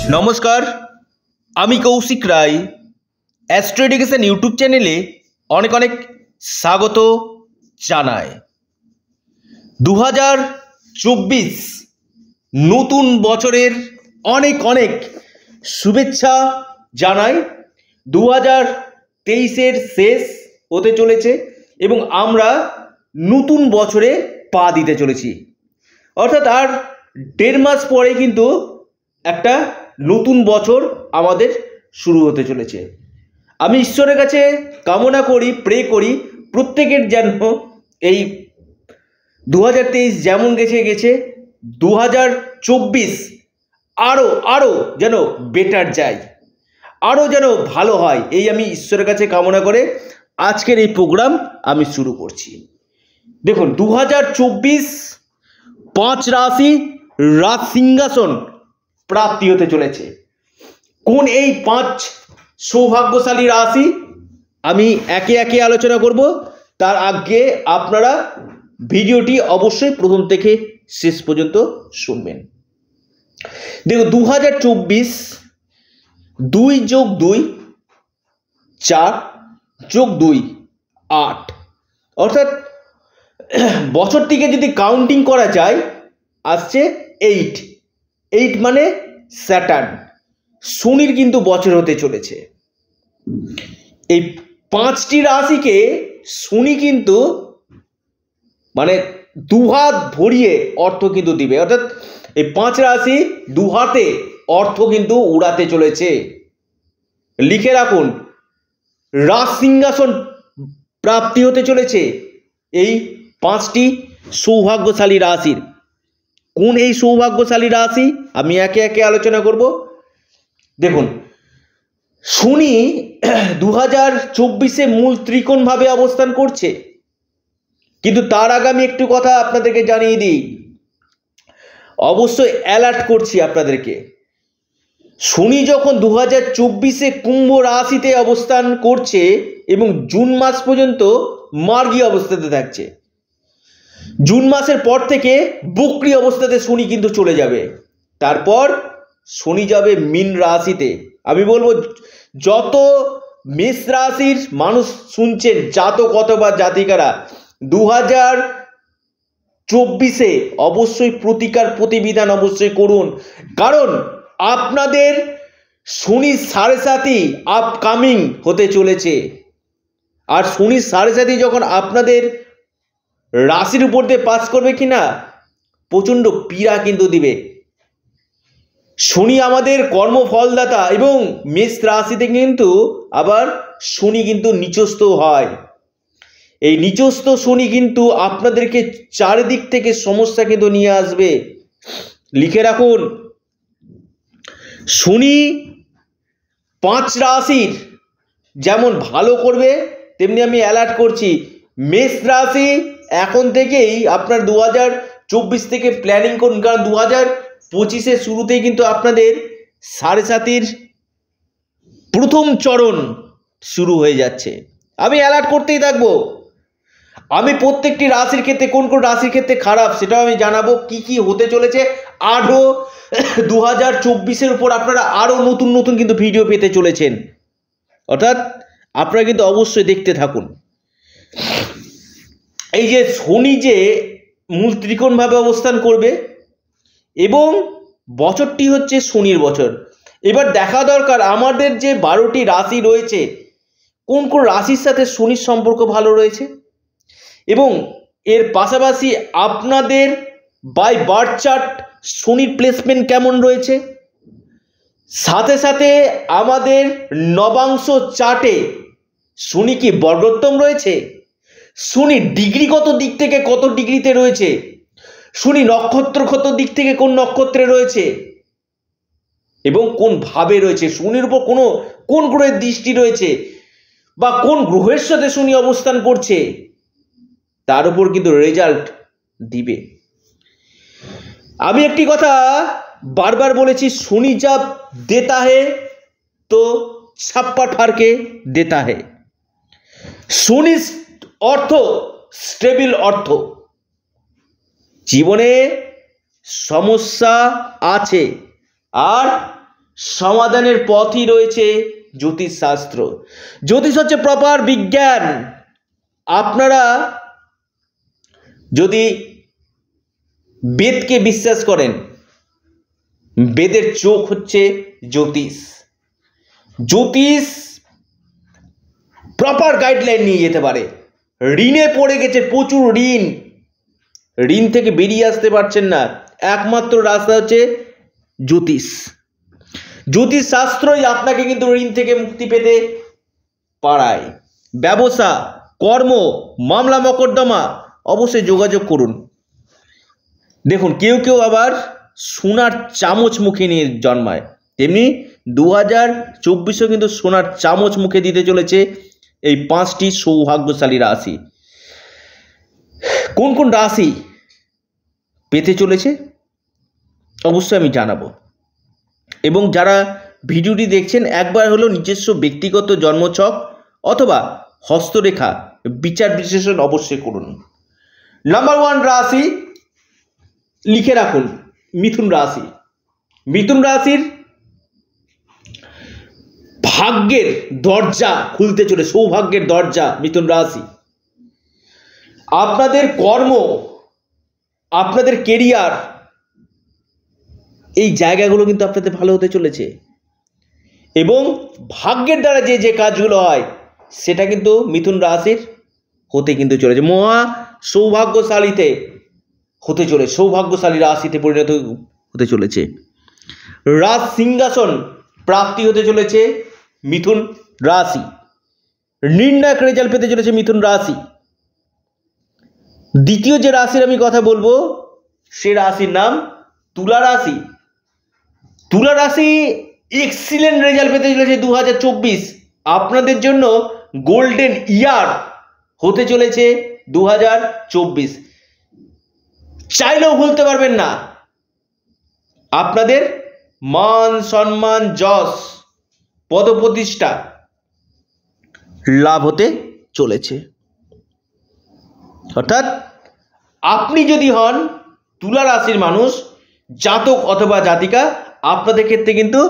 নমস্কার, আমি Koushik Roy astro education YouTube চ্যানেলে অনেক অনেক স্বাগত জানাই। 2024 নতুন বছরের অনেক অনেক শুভেচ্ছা জানাই। 2023-এর শেষ হতে চলেছে এবং আমরা নতুন বছরে পা দিতে চলেছি, অর্থাৎ আর 1.5 মাস পরে কিন্তু একটা নতুন বছর আমাদের শুরু হতে চলেছে। আমি ঈশ্বরের কাছে কামনা করি, প্রে করি প্রত্যেকের যেন এই 2023 যেমন গেছে 2024 আরও যেন বেটার যায়, আরও যেন ভালো হয়, এই আমি ঈশ্বরের কাছে কামনা করে আজকের এই প্রোগ্রাম আমি শুরু করছি। দেখুন, 2024 5 রাশি রাজ সিংহাসন প্রাপ্তি হতে চলেছে। কোন এই 5 সৌভাগ্যশালী রাশি আমি একে একে আলোচনা করব। তার আগে আপনারা ভিডিওটি অবশ্যই প্রথম থেকে শেষ পর্যন্ত শুনবেন। দেখো, 2024 2+2 4+2 8, অর্থাৎ বছরটিকে যদি কাউন্টিং করা যায় আসছে 8 মানে স্যাটার্ন, শনির কিন্তু বছর হতে চলেছে। এই 5টি রাশিকে শনি কিন্তু মানে দুহাত ভরিয়ে অর্থ কিন্তু দিবে, অর্থাৎ এই 5 রাশি দুহাতে অর্থ কিন্তু উড়াতে চলেছে। লিখে রাখুন, রাজ সিংহাসন প্রাপ্তি হতে চলেছে এই 5টি সৌভাগ্যশালী রাশির। কোন এই সৌভাগ্যশালী রাশি আমি একে একে আলোচনা করব। দেখুন, শনি 2024-এ মূল ত্রিকোণ ভাবে অবস্থান করছে, কিন্তু তার আগে আমি একটু কথা আপনাদেরকে জানিয়ে দিই, অবশ্যই অ্যালার্ট করছি আপনাদেরকে। শনি যখন 2024-এ কুম্ভ রাশিতে অবস্থান করছে এবং জুন মাস পর্যন্ত মার্গী অবস্থাতে থাকছে, জুন মাসের পর থেকে বক্রী অবস্থাতে শনি কিন্তু চলে যাবে। তারপর শনি যাবে মীন রাশিতে। আমি বলবো যত মেষ রাশির মানুষ শুনছেন, জাতক অথবা জাতিকারা, 2024-এ অবশ্যই প্রতিকার প্রতিবিধান অবশ্যই করুন, কারণ আপনাদের শনি 7.5 আপকামিং হতে চলেছে। আর শনি 7.5 যখন আপনাদের রাশির উপর দিয়ে পাস করবে কিনা, প্রচণ্ড পীড়া কিন্তু দিবে। শনি আমাদের কর্মফলদাতা এবং মেষ রাশিতে কিন্তু আবার শনি কিন্তু নিচস্থ হয়। এই নিচস্থ শনি কিন্তু আপনাদেরকে চারিদিক থেকে সমস্যা কিন্তু নিয়ে আসবে। লিখে রাখুন, শনি 5 রাশির যেমন ভালো করবে, তেমনি আমি অ্যালার্ট করছি মেষ রাশি এখন থেকেই আপনার 2024 থেকে প্ল্যানিং করুন, কারণ 2025-এর শুরুতেই কিন্তু আপনাদের 7.5 প্রথম চরণ শুরু হয়ে যাচ্ছে। আমি অ্যালার্ট করতেই থাকবো। আমি প্রত্যেকটি রাশির ক্ষেত্রে কোন কোন রাশির ক্ষেত্রে খারাপ সেটাও আমি জানাবো, কি কি হতে চলেছে। আরও 2024-এর উপর আপনারা আরও নতুন নতুন কিন্তু ভিডিও পেতে চলেছেন, অর্থাৎ আপনারা কিন্তু অবশ্যই দেখতে থাকুন। এই যে শনি যে মূল ত্রিকোণভাবে অবস্থান করবে এবং বছরটি হচ্ছে শনির বছর, এবার দেখা দরকার আমাদের যে 12টি রাশি রয়েছে কোন কোন রাশির সাথে শনির সম্পর্ক ভালো রয়েছে, এবং এর পাশাপাশি আপনাদের বাই বার্থ চার্ট শনির প্লেসমেন্ট কেমন রয়েছে, সাথে সাথে আমাদের নবাংশ চার্টে শনি কি বর্গোত্তম রয়েছে, শনি ডিগ্রিগত দিক থেকে কত ডিগ্রিতে রয়েছে, শনি নক্ষত্রগত দিক থেকে কোন নক্ষত্রে রয়েছে এবং কোন ভাবে রয়েছে, শনির উপর কোন গ্রহের দৃষ্টি রয়েছে বা কোন গ্রহের সাথে শনি অবস্থান করছে, তার উপর কিন্তু রেজাল্ট দিবে। আমি একটি কথা বারবার বলেছি, শনি যা দেতা হে তো ছাপ্পা ঠারকে দেতা হে। শনি অর্থ স্টেবল অর্থ। জীবনে সমস্যা আছে আর সমাধানের পথই রয়েছে জ্যোতিষশাস্ত্র। জ্যোতিষ হচ্ছে প্রপার বিজ্ঞান। আপনারা যদি বেদকে বিশ্বাস করেন, বেদের চোখ হচ্ছে জ্যোতিষ। জ্যোতিষ প্রপার গাইডলাইন নিয়ে যেতে পারে। ঋণে পড়ে গেছে, প্রচুর ঋণ থেকে বেরিয়ে আসতে পারছেন না, একমাত্র রাস্তা হচ্ছে জ্যোতিষ। জ্যোতিষ শাস্ত্রই আপনাকে কিন্তু ঋণ থেকে মুক্তি পেতে পারায়। ব্যবসা, কর্ম, মামলা মোকদ্দমা অবশ্যই যোগাযোগ করুন। দেখুন, কেউ কেউ আবার সোনার চামচ মুখে নিয়ে জন্মায়, তেমনি 2024 কিন্তু সোনার চামচ মুখে দিতে চলেছে এই 5টি সৌভাগ্যশালী রাশি। কোন কোন রাশি পেতে চলেছে অবশ্যই আমি জানাবো। এবং যারা ভিডিওটি দেখছেন, একবার হলো নিজস্ব ব্যক্তিগত জন্মছক অথবা হস্তরেখা বিচার বিশ্লেষণ অবশ্যই করুন। নাম্বার 1 রাশি লিখে রাখুন, মিথুন রাশি। মিথুন রাশির ভাগ্যের দরজা খুলতে চলে, সৌভাগ্যের দরজা মিথুন রাশি। আপনাদের কর্ম, আপনাদের কেরিয়ার, এই জায়গাগুলো কিন্তু আপনাদের ভালো হতে চলেছে। এবং ভাগ্যের দ্বারা যে যে কাজগুলো হয় সেটা কিন্তু মিথুন রাশির হতে কিন্তু চলেছে, মহা সৌভাগ্যশালীতে হতে চলে, সৌভাগ্যশালী রাশিতে পরিণত হতে চলেছে। রাজ সিংহাসন প্রাপ্তি হতে চলেছে মিথুন রাশি। নির্ণায়ক রেজাল্ট পেতে চলেছে মিথুন রাশি। দ্বিতীয় যে রাশির আমি কথা বলবো সে রাশির নাম তুলা রাশি। তুলা রাশি এক্সিলেন্ট রেজাল্ট পেতে চলেছে 2024। আপনাদের জন্য গোল্ডেন ইয়ার হতে চলেছে 2024। চাইলেও ভুলতে পারবেন না। আপনাদের মান সম্মান, যশ, পদপ্রতিষ্ঠা লাভ হতে চলেছে। অর্থাৎ আপনি যদি হন তুলা রাশির মানুষ, জাতক অথবা জাতিকা, আপনাদের ক্ষেত্রে কিন্তু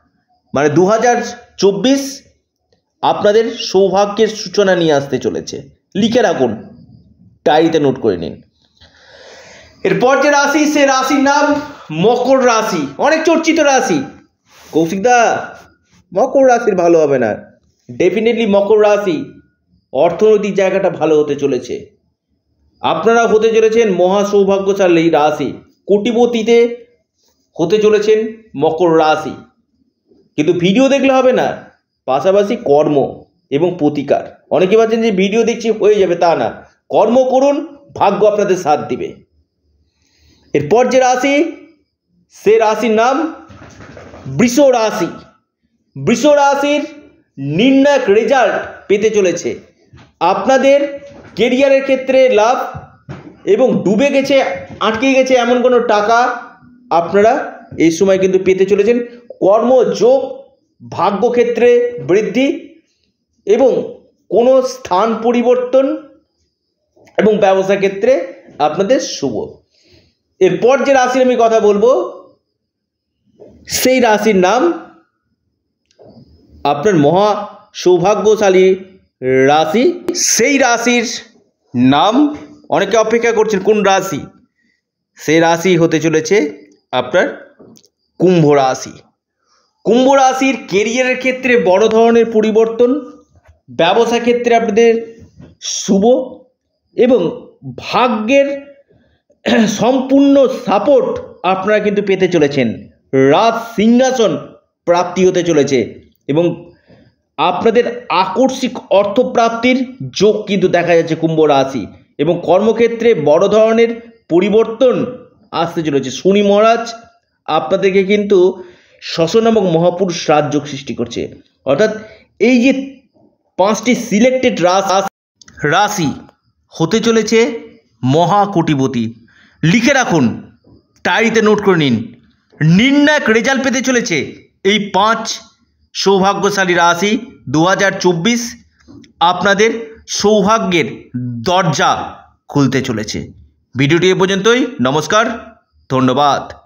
2024 আপনাদের সৌভাগ্যের সূচনা নিয়ে আসতে চলেছে। লিখে রাখুন, ডায়েরিতে নোট করে নিন। এরপর যে রাশি, সে রাশির নাম মকর রাশি। অনেক চর্চিত রাশি। কৌশিকদা, মকর রাশির ভালো হবে না। ডেফিনেটলি মকর রাশি অর্থনৈতিক জায়গাটা ভালো হতে চলেছে। আপনারা হতে চলেছেন মহা সৌভাগ্যশালী রাশি, কোটিপতিতে হতে চলেছেন মকর রাশি। কিন্তু ভিডিও দেখলে হবে না, পাশাপাশি কর্ম এবং প্রতিকার। অনেকে ভাবছেন যে ভিডিও দেখছি হয়ে যাবে, তা না, কর্ম করুন, ভাগ্য আপনাদের সাথ দিবে। এরপর যে রাশি, সে রাশির নাম বৃষ রাশি। বৃষ রাশির নির্ণায়ক রেজাল্ট পেতে চলেছে। আপনাদের কেরিয়ারের ক্ষেত্রে লাভ এবং ডুবে গেছে, আটকে গেছে এমন কোনো টাকা আপনারা এই সময় কিন্তু পেতে চলেছেন। কর্মযোগ, ভাগ্যক্ষেত্রে বৃদ্ধি এবং কোনো স্থান পরিবর্তন এবং ব্যবসা ক্ষেত্রে আপনাদের শুভ। এরপর যে রাশির আমি কথা বলবো সেই রাশির নাম আপনার মহা সৌভাগ্যশালী রাশি। সেই রাশির নাম অনেকে অপেক্ষা করছেন, কোন রাশি? সেই রাশি হতে চলেছে আপনার কুম্ভ রাশি। কুম্ভ রাশির কেরিয়ারের ক্ষেত্রে বড় ধরনের পরিবর্তন, ব্যবসা ক্ষেত্রে আপনাদের শুভ এবং ভাগ্যের সম্পূর্ণ সাপোর্ট আপনারা কিন্তু পেতে চলেছেন। রাজ সিংহাসন প্রাপ্তি হতে চলেছে এবং আপনাদের আকস্মিক অর্থপ্রাপ্তির যোগ কিন্তু দেখা যাচ্ছে কুম্ভ রাশি। এবং কর্মক্ষেত্রে বড় ধরনের পরিবর্তন আসতে চলেছে। শনি মহারাজ আপনাদেরকে কিন্তু শশ নামক মহাপুরুষ রাজযোগ সৃষ্টি করছে। অর্থাৎ এই যে 5টি সিলেক্টেড রাশি হতে চলেছে মহাকোটিপতি। লিখে রাখুন, ডায়েরিতে নোট করে নিন। নির্ণায়ক রেজাল্ট পেতে চলেছে এই 5 সৌভাগ্যশালী রাশি। 2024 আপনাদের সৌভাগ্যের দরজা খুলতে চলেছে। ভিডিওটি এ পর্যন্তই। নমস্কার, ধন্যবাদ।